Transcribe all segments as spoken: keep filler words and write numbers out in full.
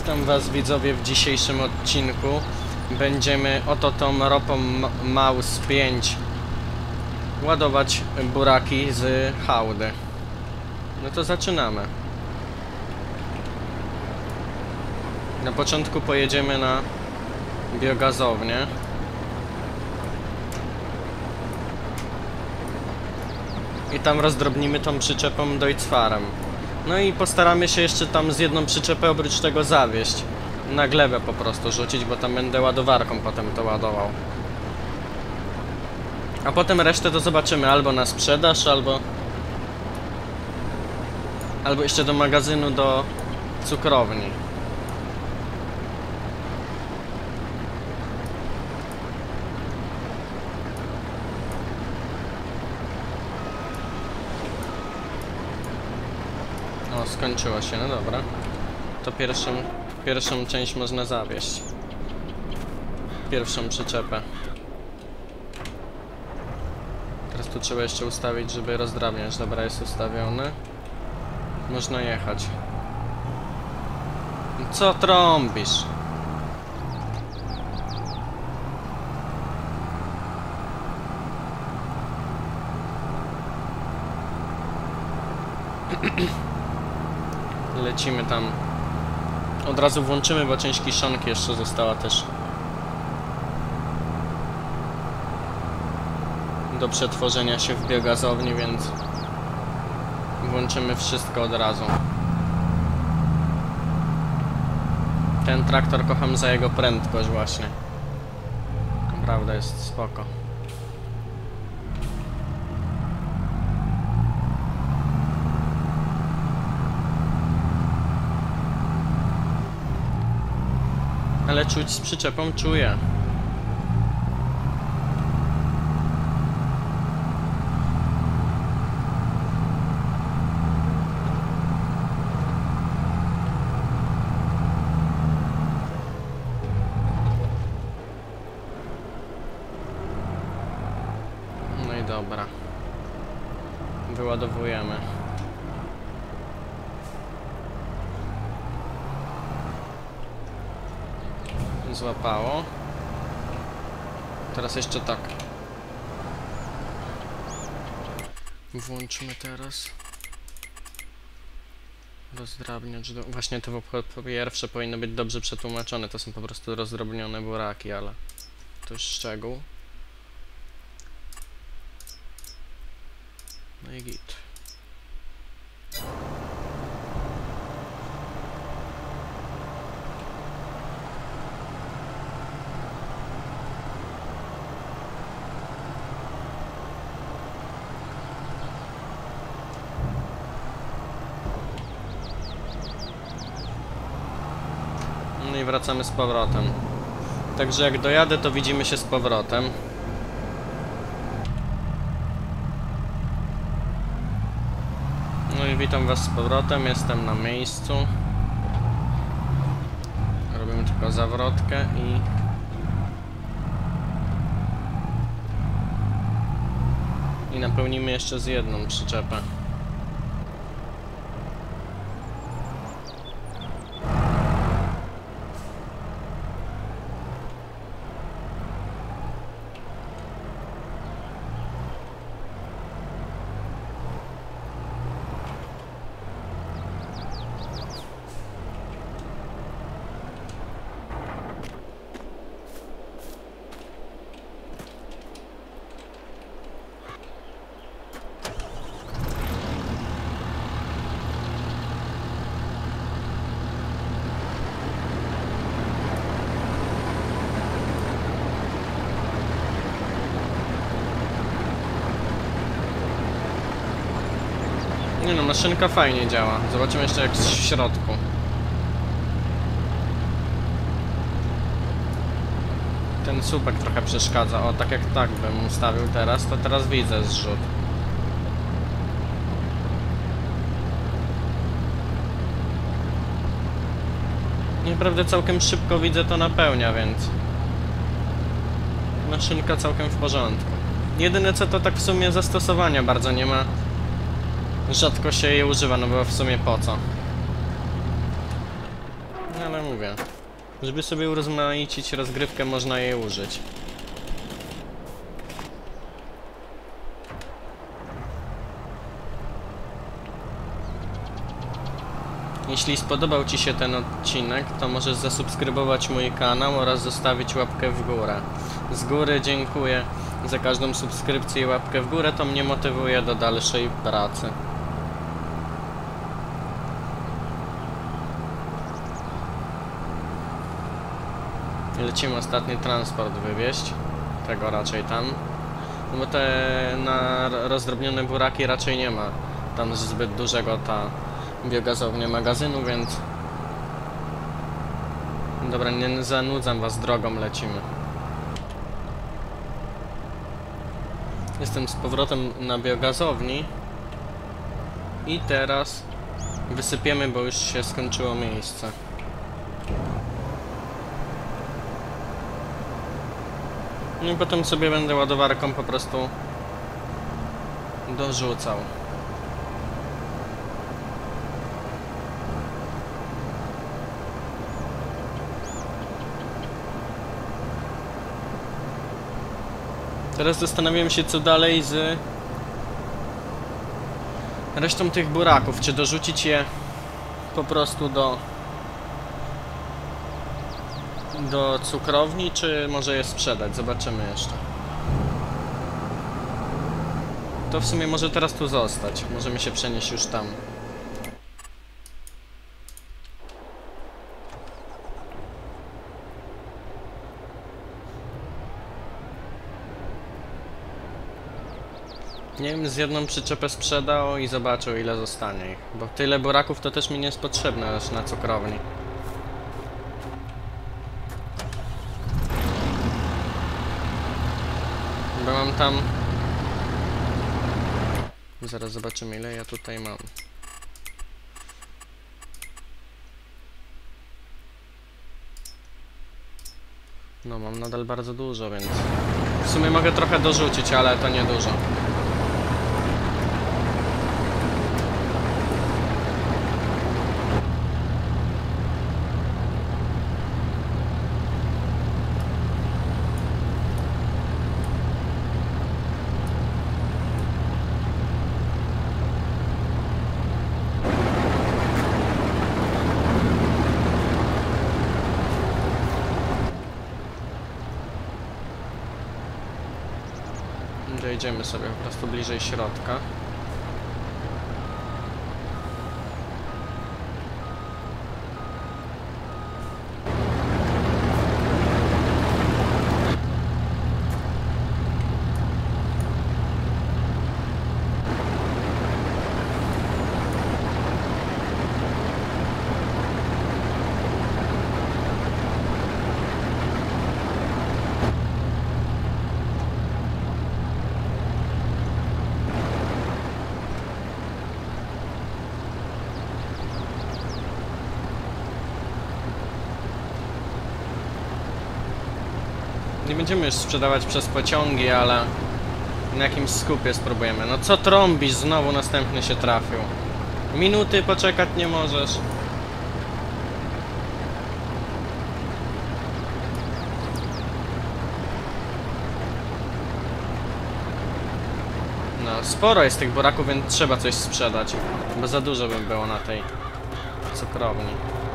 Witam was widzowie w dzisiejszym odcinku. Będziemy oto tą ropą Maus pięć ładować buraki z hałdy. No to zaczynamy. Na początku pojedziemy na biogazownię. I tam rozdrobnimy tą przyczepą Deutz-Fahrem. No i postaramy się jeszcze tam z jedną przyczepę oprócz tego zawieźć. Na glebę po prostu rzucić, bo tam będę ładowarką potem to ładował. A potem resztę to zobaczymy albo na sprzedaż, albo... Albo jeszcze do magazynu, do cukrowni. O, skończyło się, no dobra. To pierwszą, pierwszą część można zawieźć. Pierwszą przyczepę. Teraz tu trzeba jeszcze ustawić, żeby rozdrabniać. Dobra, jest ustawione. Można jechać. Co trąbisz? Lecimy tam. Od razu włączymy, bo część kiszonki jeszcze została też do przetworzenia się w biogazowni, więc włączymy wszystko od razu. Ten traktor kocham za jego prędkość właśnie. Naprawdę jest spoko. Ale czuć z przyczepą czuję. No i dobra. Wyładowujemy. Złapało. Teraz jeszcze tak. Włączmy teraz. Rozdrabniacz do... Właśnie to po pierwsze powinno być dobrze przetłumaczone. To są po prostu rozdrobnione buraki, ale to już szczegół. No i git. No i wracamy z powrotem. Także jak dojadę, to widzimy się z powrotem. No i witam was z powrotem, jestem na miejscu. Robimy tylko zawrotkę i... I napełnimy jeszcze z jedną przyczepę. Nie no, maszynka fajnie działa. Zobaczymy jeszcze jak jest w środku. Ten słupek trochę przeszkadza. O, tak jak tak bym ustawił teraz, to teraz widzę zrzut. Naprawdę całkiem szybko widzę, to napełnia, więc... Maszynka całkiem w porządku. Jedyne co to tak w sumie zastosowania bardzo nie ma. Rzadko się je używa, no bo w sumie po co? No ale mówię, żeby sobie urozmaicić rozgrywkę, można jej użyć. Jeśli spodobał Ci się ten odcinek, to możesz zasubskrybować mój kanał oraz zostawić łapkę w górę. Z góry dziękuję za każdą subskrypcję i łapkę w górę, to mnie motywuje do dalszej pracy. Lecimy ostatni transport wywieźć, tego raczej tam, no bo te na rozdrobnione buraki raczej nie ma tam zbyt dużego ta biogazownia magazynu, więc dobra, nie zanudzam was drogą, lecimy. Jestem z powrotem na biogazowni i teraz wysypiemy, bo już się skończyło miejsce. No i potem sobie będę ładowarką po prostu dorzucał. Teraz zastanawiam się, co dalej z resztą tych buraków. Czy dorzucić je po prostu do do cukrowni, czy może je sprzedać? Zobaczymy jeszcze. To w sumie może teraz tu zostać. Możemy się przenieść już tam. Nie wiem, z jedną przyczepę sprzedał i zobaczył, ile zostanie ich. Bo tyle buraków to też mi nie jest potrzebne aż na cukrowni. Bo mam tam... Zaraz zobaczymy, ile ja tutaj mam. No, mam nadal bardzo dużo, więc... W sumie mogę trochę dorzucić, ale to nie dużo. Dojedziemy sobie po prostu bliżej środka. Nie będziemy już sprzedawać przez pociągi, ale na jakimś skupie spróbujemy. No co trąbisz? Znowu następny się trafił. Minuty poczekać nie możesz. No, sporo jest tych buraków, więc trzeba coś sprzedać. Bo za dużo by było na tej cukrowni.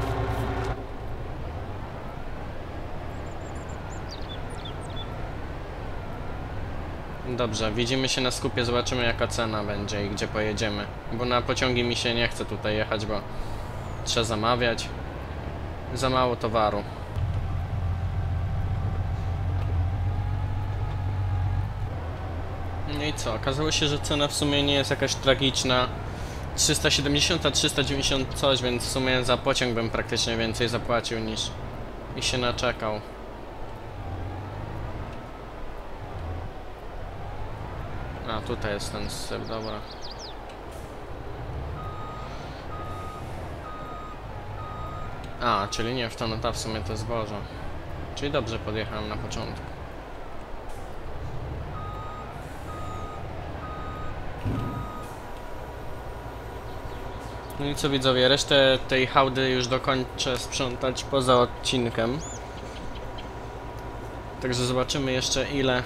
Dobrze, widzimy się na skupie, zobaczymy jaka cena będzie i gdzie pojedziemy. Bo na pociągi mi się nie chce tutaj jechać, bo trzeba zamawiać. Za mało towaru. No i co? Okazało się, że cena w sumie nie jest jakaś tragiczna. trzysta siedemdziesiąt, a trzysta dziewięćdziesiąt coś, więc w sumie za pociąg bym praktycznie więcej zapłacił niż i się naczekał. A, tutaj jest ten syp, dobra. A, czyli nie w to, no ta w sumie to zboże. Czyli dobrze podjechałem na początku. No i co widzowie, resztę tej hałdy już dokończę sprzątać poza odcinkiem. Także zobaczymy jeszcze, ile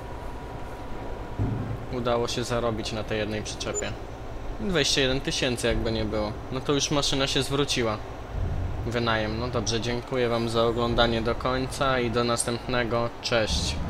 udało się zarobić na tej jednej przyczepie. dwadzieścia jeden tysięcy jakby nie było. No to już maszyna się zwróciła. Wynajem. No dobrze, dziękuję wam za oglądanie do końca i do następnego. Cześć.